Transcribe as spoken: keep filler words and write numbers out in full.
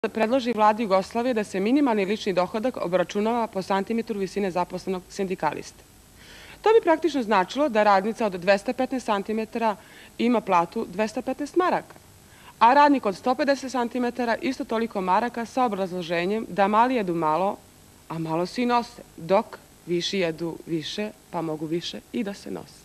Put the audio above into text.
predloži vladi Jugoslavije da se minimalni lični dohodak obračunava po santimetru visine zaposlenog sindikaliste. To bi praktično značilo da radnica od dvesta petnaest santimetara ima platu dvesta petnaest maraka, a radnik od sto pedeset santimetara isto toliko maraka sa obrazloženjem da mali jedu malo, a malo se i nose, dok viši jedu više, pa mogu više i da se nose.